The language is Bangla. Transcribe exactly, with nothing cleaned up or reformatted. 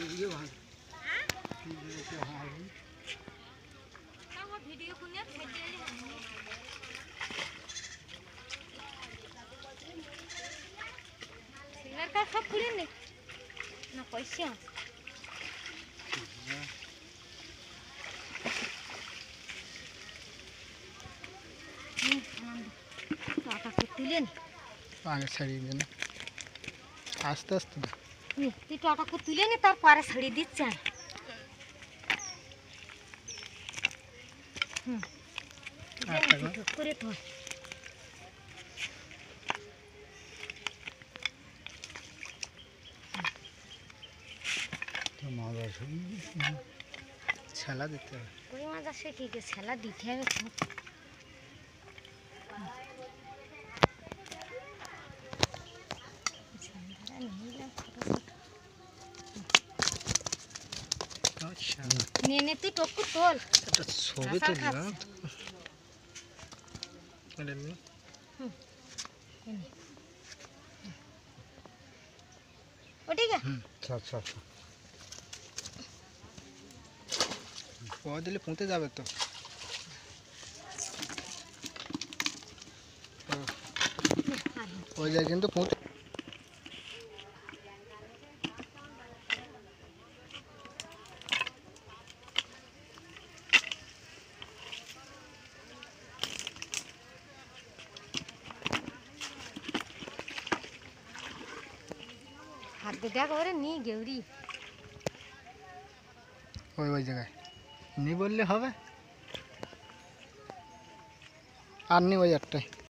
सब खुले नहीं ना पैसे आगे छड़ी देना आस्ते आस्ते তুই টাটাকে তুলে নে তারপরে ছড়ি দিচ্ছে হুম করে তো छेला दिते हैं कोई मजा से की के छेला दिते हैं अच्छा नेने तू टोकू तोल এটা ছবি তো দিলাম এটা নি ওটিকে হুম আচ্ছা আচ্ছা আচ্ছা ও দিলে পৌঁছে যাবে তো ওই যায় কিন্তু পৌঁছে हाथ दे करे नी गेउरी ওই ওই জায়গায় নি বললে হবে আর নি ওই একটাই